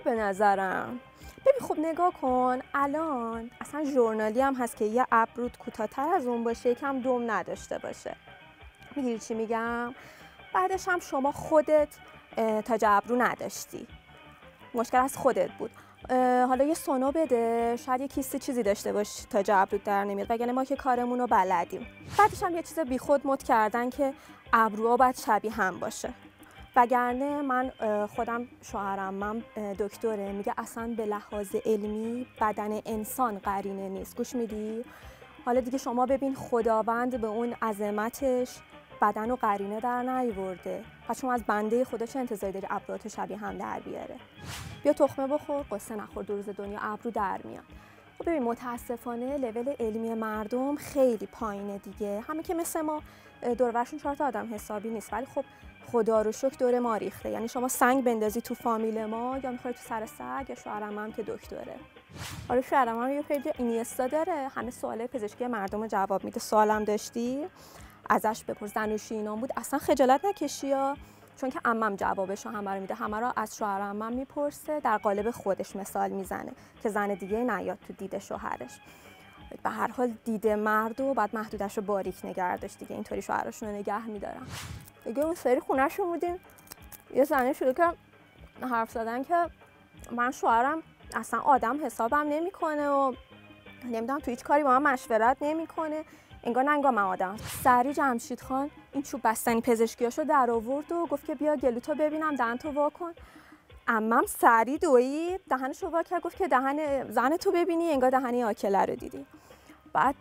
به نظرم. ببین خب نگاه کن، الان اصلا ژورنالی هم هست که یه ابرود کوتاه‌تر از اون باشه، یکم دم نداشته باشه. میگیری چی میگم؟ بعدش هم شما خودت تاج ابرو نداشتی، مشکل از خودت بود. حالا یه سونو بده، شاید یه کیسه چیزی داشته باشی تاج ابرود در نمیاد، وگرنه ما که کارمون رو بلدیم. بعدش هم یه چیز بیخود مد کردن که ابروها باید شبیه هم باشه، وگرنه من خودم شوهرم من دکتره، میگه اصلا به لحاظ علمی بدن انسان قرینه نیست. گوش میدی؟ حالا دیگه شما ببین خداوند به اون عظمتش بدن و قرینه در نیورده، پس شما از بنده خدا چه انتظاری داری ابروات شبیه هم در بیاره؟ بیا تخمه بخور قصه نخور، دو روز دنیا ابرو در میاد. خب ببین متاسفانه لول علمی مردم خیلی پایینه دیگه، همه که مثل ما دور و برشون 4 تا آدم حسابی نیست، ولی خب خدا رو شکر دور ما ریخته. یعنی شما سنگ بندازی تو فامیل ما یا میخوری تو سر سگ، یا شوهرم هم که دکتره. آره شوهرم هم یه پیج اینیستا داره، همه سوالای پزشکی مردم رو جواب میده. سوالم داشتی ازش بپرس، زنوشی اینام بود، اصلا خجالت نکشی یا، چون که عمم جوابشو همه رو میده، همه رو از شوهر عمم میپرسه، در قالب خودش مثال میزنه که زن دیگه نیاد تو دید شوهرش. به هر حال دید مرد و بعد محدودش رو باریک نگه داشت دیگه، اینطوری شوهرشون رو نگه میدارن. دیگه اون سری خونه‌شون بودیم، یه زنه شروع که حرف زدن که من شوهرم اصلا آدم حسابم نمیکنه و نمیدونم تو هیچ کاری با من مشورت نمیکنه، انگار ننگا من آدم. سری جمشید خان این چوب بستنی پزشکیاشو در آورد و گفت که بیا گلوتو ببینم، دهنتو وا کن. عمم سری دوید دهنشو وا کرد، گفت که دهن زنتو ببینی انگار دهن آکله رو دیدی. بعد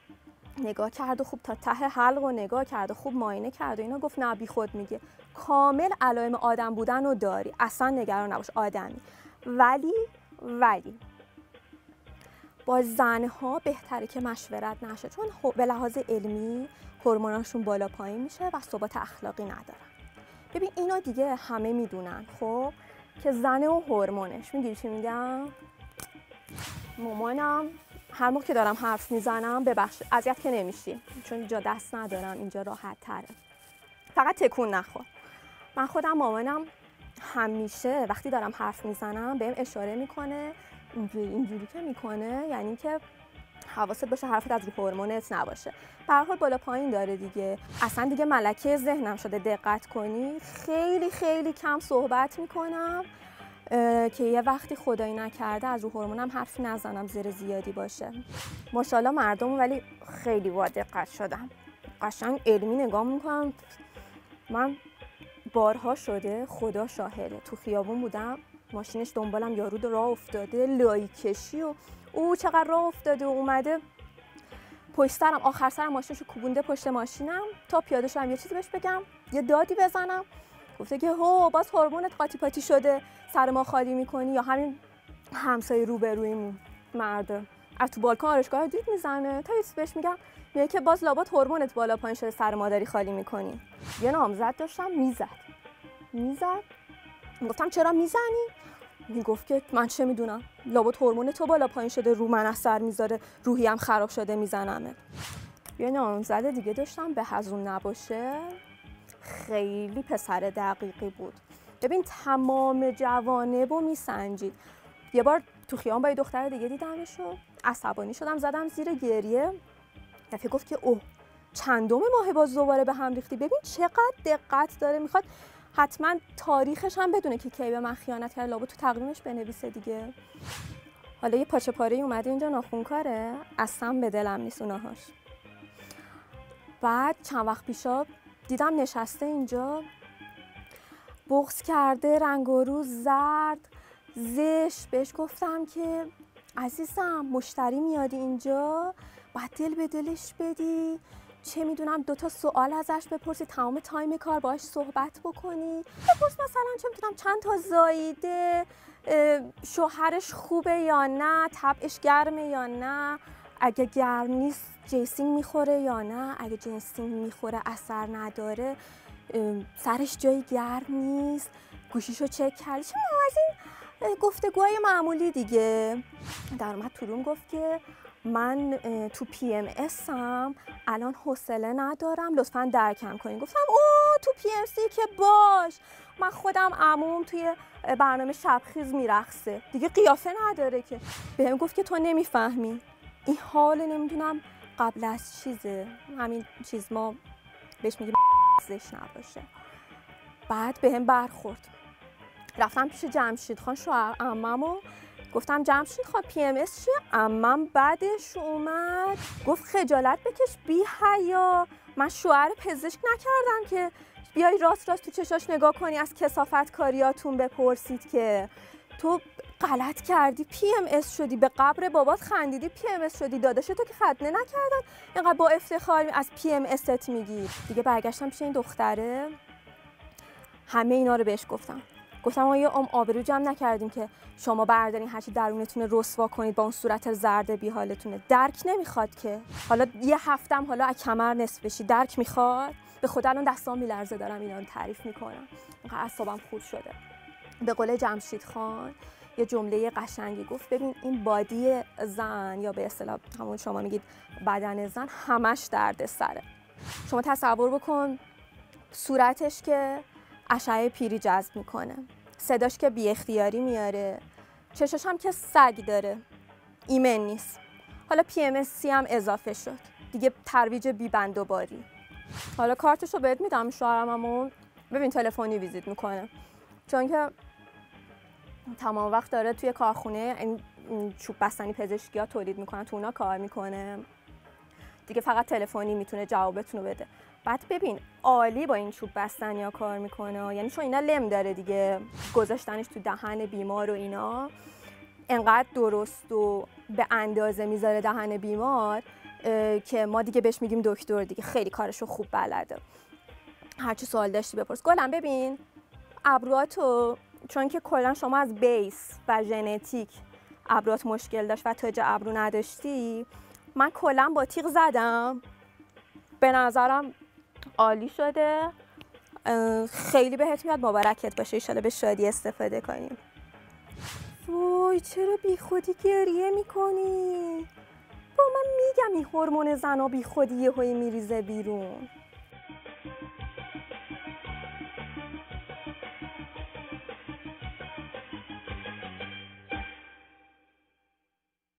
نگاه کرد و خوب تا ته حلق و نگاه کرد و خوب معاینه کرد و اینا، گفت نه بی خود میگه، کامل علائم آدم بودن رو داری، اصلا نگران نباش آدمی. ولی با زنها بهتره که مشورت نشه، چون به لحاظ علمی هورموناشون بالا پایین میشه و ثبات اخلاقی ندارن. ببین اینا دیگه همه میدونن خب که زن و هورمونش، میگیری چی میگم؟ مامانم هر موقع که دارم حرف میزنم، ببخش اذیت که نمیشی چون اینجا دست ندارم، اینجا راحت تره، فقط تکون نخور. من خودم مامانم همیشه وقتی دارم حرف میزنم بهم اشاره میکنه، اینجوری که میکنه یعنی که حواست باشه حرفت از رو هورمونت نباشه. به هر حال بالا پایین داره دیگه، اصلا دیگه ملکه ذهنم شده دقت کنی خیلی خیلی کم صحبت میکنم که یه وقتی خدایی نکرده از رو هورمونم حرفی نزنم زیر زیادی باشه. ماشاءالله مردم ولی خیلی با دقت شدم، قشنگ علمی نگاه میکنم. من بارها شده خدا شاهده تو خیابون بودم، ماشینش دنبالم یارو راه افتاده لای کشی و او چقدر راه افتاده و اومده پشت سرم، آخر سر ماشینشو کوبونده پشت ماشینم تا پیاده شدم یه چیزی بهش بگم، یه دادی بزنم، گفته که هو باز هورمونت قاطی پاتی شده سر ما خالی میکنی. یا همین همسایه روبرویمون مرده از تو بالکن آرایشگاه دید میزنه، تا یه چیزی بهش میگم میگه که باز لابد هورمونت بالا پایین شده سر مادری خالی میکنی. یه نامزد داشتم میزد، گفتم چرا میزنی؟ میگفت که من چه میدونم، لابد هورمون تو بالا پایین شده رو من اثر میذاره، روحیم خراب شده میزنمه. یه نامزد دیگه داشتم به هزون نباشه، خیلی پسر دقیقی بود، ببین تمام جوانب رو میسنجید. یه بار تو خیام با یه دختر دیگه دیدمشو، عصبانی شدم زدم زیر گریه، دفعه گفت که اوه چندم ماه باز دوباره به هم ریختی، ببین چقدر دقت داره، میخواد حتما تاریخش هم بدونه که کی به من خیانت کرد، لابد تو تقویمش بنویسه دیگه. حالا یه پاچه پاره‌ای اومده اینجا ناخونکاره، اصلا به دلم نیست اوناهاش. بعد چند وقت پیشا دیدم نشسته اینجا بغض کرده، رنگ و روز زرد زشت. بهش گفتم که عزیزم مشتری میاد اینجا باید دل به دلش بدی، چه میدونم 2 سوال ازش بپرسی، تمام تایم کار باهاش صحبت بکنی، بپرس مثلا چه میدونم چند تا زاییده، شوهرش خوبه یا نه، طبعش گرمه یا نه، اگه گرم نیست جنسینگ میخوره یا نه، اگه جنسینگ میخوره اثر نداره، سرش جای گرم نیست، گوشیشو چک کردی، چه از این گفتگوهای معمولی دیگه. در اومد تو روم گفت که من تو PMS هم الان حوصله ندارم، لطفاً درکم کنین. گفتم اوه تو PMC که باش، من خودم عموم توی برنامه شبخیز میرقصه دیگه، قیافه نداره که. بهم گفت که تو نمیفهمی، این حال نمیدونم قبل از چیزه، همین چیز ما بهش میگیم زش نباشه. بعد بهم برخورد، رفتم پیش جمشید خان شوهر عممو، گفتم جمشید خان PMS چیه؟ عمم بعدش اومد گفت خجالت بکش بی حیا، من شوهر پزشک نکردم که بیای راست تو چشاش نگاه کنی از کثافت کاریاتون بپرسید که. تو غلط کردی PMS شدی، به قبر بابات خندیدی PMS شدی، داداشتو که ختنه نکردن اینقدر با افتخار از PMSت میگی. دیگه برگشتم پیش این دختره، همه اینا رو بهش گفتم آیا آبرو جمع نکردیم که شما بردارین هرچی درونتون رسوا کنید با اون صورت زرد بی حالتونه؟ درک نمیخواد که حالا یه هفتم حالا از کمر نصف بشی، درک میخواد؟ به خدا الان دستام میلرزه دارم اینا رو تعریف میکنم، اینقدر اعصابم خورد شده. به قول جمشید خان یه جمله قشنگی گفت، ببین این بادی زن یا به اصطلاح همون شما میگید بدن زن همش درد سره. شما تصور بکن صورتش که اشعه پیری جذب میکنه، صداش که بی اختیاری میاره، چشاش هم که سگ داره، ایمن نیست، حالا PMS هم اضافه شد دیگه، ترویج بی بند و باری. حالا کارتشو بهت میدم، شوهرمو ببین تلفنی ویزیت میکنه، چون که تمام وقت داره توی کارخونه این چوب بستنی پزشکی ها تولید میکنن، تو اونا کار میکنه دیگه، فقط تلفنی میتونه جوابتون رو بده. بعد ببین عالی با این چوب بستنی ها کار میکنه، یعنی چون اینا لم داره دیگه، گذاشتنش تو دهن بیمار و اینا انقدر درست و به اندازه میذاره دهن بیمار که ما دیگه بهش میگیم دکتر دیگه، خیلی کارشو خوب بلده. هرچی سوال داشتی بپرس. گلم ببین ابروهاتو، چون که کلا شما از بیس و ژنتیک ابروات مشکل داشت و تاج ابرو نداشتی، من کلا با تیغ زدم، به نظرم عالی شده، خیلی بهت میاد، مبارکت باشه، ایشالا به شادی استفاده کنیم. وای چرا بی خودی گریه میکنی؟ با من میگم این هورمون زنا بی خودی یهویی میریزه بیرون.